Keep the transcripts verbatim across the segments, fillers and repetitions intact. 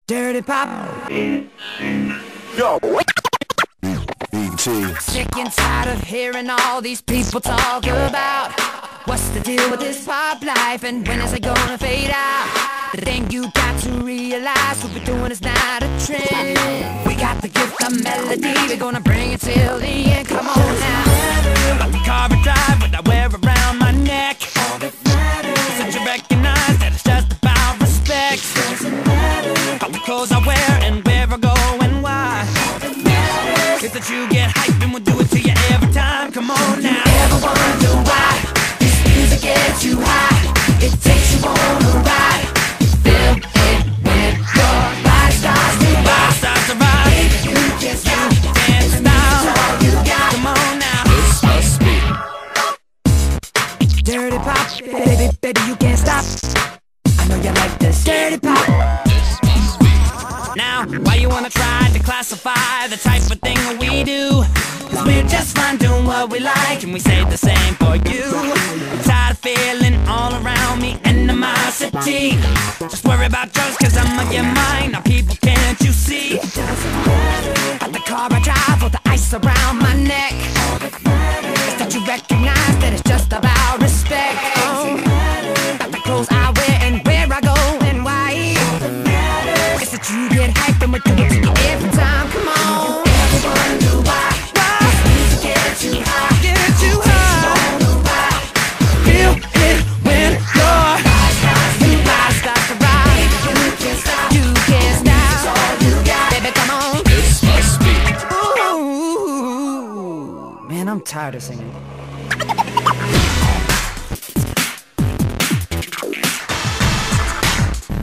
Dirty pop. Yo. Sick and tired of hearing all these people talk about what's the deal with this pop life and when is it gonna fade out. The thing you got to realize, what we're doing is not a trend. We got the gift of melody, we're gonna bring it till the end. Come on now. Like the car I drive, what I wear around my neck. All that matters. Since you recognize that it's just about respect. Doesn't matter. All the clothes I wear and where I go and why. All that matters is that you get hyped and we'll do it to you every time. Come on now. You ever wonder why this music gets you high? It takes you on a ride. Feel it when your body starts to rock. Starts to rock. Baby, you can't stop. Dance style. All you got. Come on now. This must be Dirty pop, baby, baby, you can't stop. I know you like this dirty pop. Now, why you wanna try to classify the type of thing that we do? Cause we're just fine doing what we like, and we say the same for you. I'm tired of feeling all around me animosity. Just worry about yours cause I'ma get mine. Now people, can't you see? It doesn't matter. Got the car I drive with the ice around my neck. All that matters is that you recognize that it's just about respect. Oh, got the clothes I wear and where I go and why. All that matters is that you get hyped and we do it to you every time. Come on. Ever wonder why? Why? This music gets you high. Get you high. Feel it when your body starts to rock. You can't stop. You can't stop. It's all you got. Baby, come on. This must be Ooh, man, I'm tired of singing.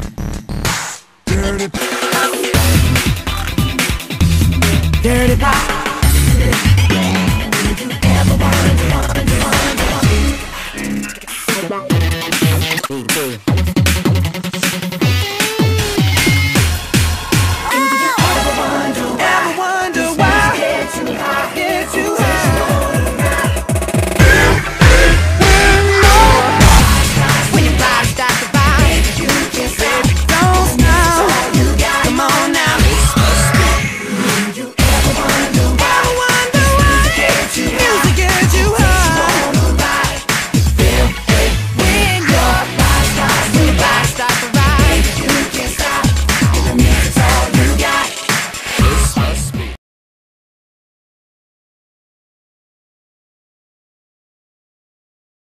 Dirty pop. Dirty pop.